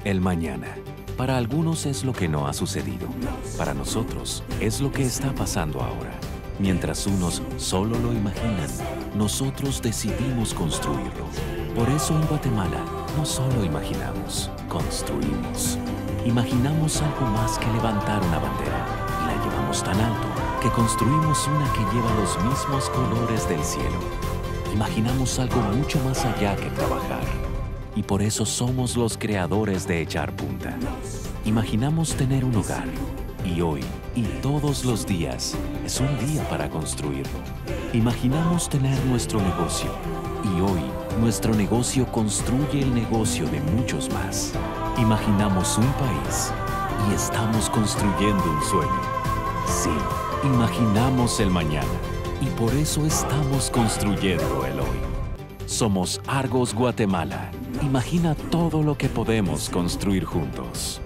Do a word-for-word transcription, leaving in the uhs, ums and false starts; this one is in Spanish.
El mañana. Para algunos es lo que no ha sucedido. Para nosotros es lo que está pasando ahora. Mientras unos solo lo imaginan, nosotros decidimos construirlo. Por eso en Guatemala no solo imaginamos, construimos. Imaginamos algo más que levantar una bandera y la llevamos tan alto que construimos una que lleva los mismos colores del cielo. Imaginamos algo mucho más allá que trabajar. Y por eso somos los creadores de Echar Punta. Imaginamos tener un hogar. Y hoy, y todos los días, es un día para construirlo. Imaginamos tener nuestro negocio. Y hoy, nuestro negocio construye el negocio de muchos más. Imaginamos un país. Y estamos construyendo un sueño. Sí, imaginamos el mañana. Y por eso estamos construyendo el hoy. Somos Argos Guatemala. Imagina todo lo que podemos construir juntos.